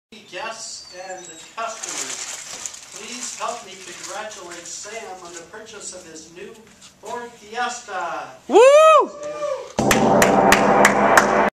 Guests and customers, please help me congratulate Sam on the purchase of his new Ford Fiesta. Woo!